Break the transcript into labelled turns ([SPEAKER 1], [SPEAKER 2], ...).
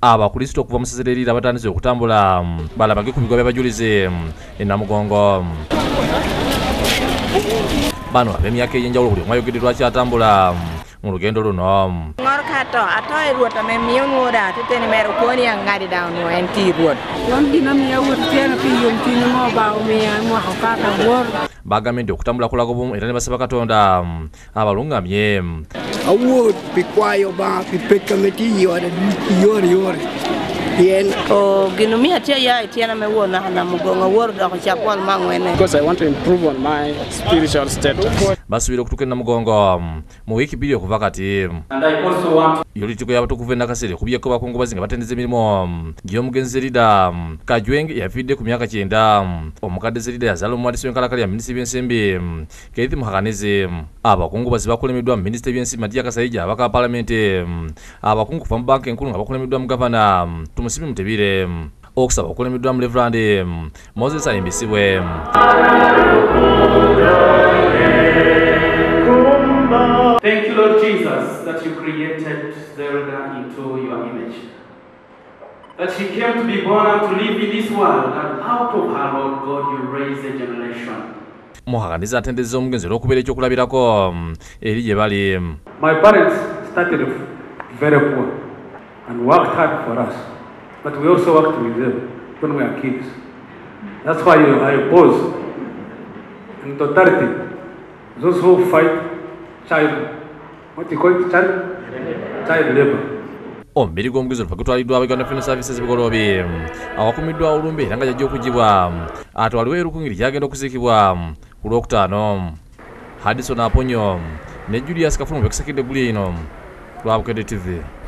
[SPEAKER 1] abakristo okuva mu ssaza erira batandise okutambula balabage ku bigo by'abajulizi e Namugongo. Bano ab'emyaka ey'enjawulo buli omu ayogedde lwaki atambula mu lugendo luno. Bagambye nti okutambula kulaga bumu era ne basaba Katonda abalungamye.
[SPEAKER 2] Award pikwayo ba pipekameti yore yore.
[SPEAKER 3] Because I want to improve on my spiritual status.
[SPEAKER 1] Basubira okutuuka e Namugongo mu wiiki bbiri okuva kati. Yolitiko y'abatukuvu e Nakasero kubyeko bakungubazi nga batendeza emirimu gy'omugenzi Zerida Kajwenge yafiidde ku myaka 9. Omukadde Zerida yazaala omuwandiisi w'enkalakali ya minisitiri by'ensimbi Keith Muhakaneze. Abakungubazi bakulemeddwa mu minisitiri by'ensimbi Matiya Kasayija abaka paalamenti, abakungu kuva mu banka enkulu nga bakulemeddwa mu gavana Tumusiime Mutebire, okusaba okulemeddwa mu Reverand Moses ayimbisibwe.
[SPEAKER 4] Thank you, Lord Jesus, that you created Zelda into your image. That she came to be born and to live in this world, and out of her, Lord God, you raise a generation.
[SPEAKER 1] Muhakaneze atendezza omugenzi olw'okubeera ekyokulabirako eri gye bali.
[SPEAKER 4] My parents started very poor and worked hard for us, but we also worked with them when we were kids. That's why I oppose in totality those who fight what you call it, child labor.
[SPEAKER 1] Omubiri gw'omugenzi oluva gutwaliddwa Uganda Film Services Bigolobi awakumiddwa olumbe era nga jajja okugibwa ate waliwo erukungiri gyagenda okuziikibwa ku Lwokutaano. Hadison Aponyo ne Julius Kafulu mu bekisekidde guli eno lwa Bukedde TV.